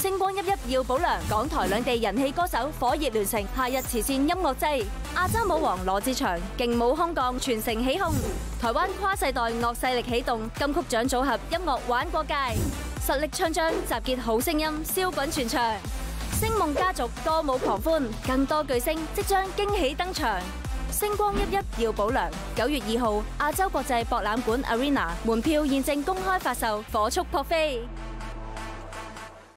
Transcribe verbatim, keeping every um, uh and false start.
星光熠熠耀保良，港台兩地人氣歌手火熱聯成夏日慈善音樂祭。亞洲舞王羅志祥勁舞空降，全城起哄。台灣跨世代樂勢力啟動，金曲獎組合音樂玩過界，實力唱將集結好聲音，燒滾全場。星夢家族歌舞狂歡，更多巨星即將驚喜登場。星光熠熠耀保良，九月二號亞洲國際博覽館 Arena 門票現正公開發售，火速撲飛。